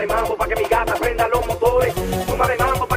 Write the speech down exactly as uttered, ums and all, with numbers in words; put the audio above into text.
Zumba de mambo pa' que mi gata prenda los motores. Zumba de mambo